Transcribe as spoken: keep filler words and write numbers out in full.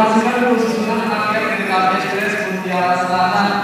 Informasikan khususnya akhir D K B S Mutiara Selatan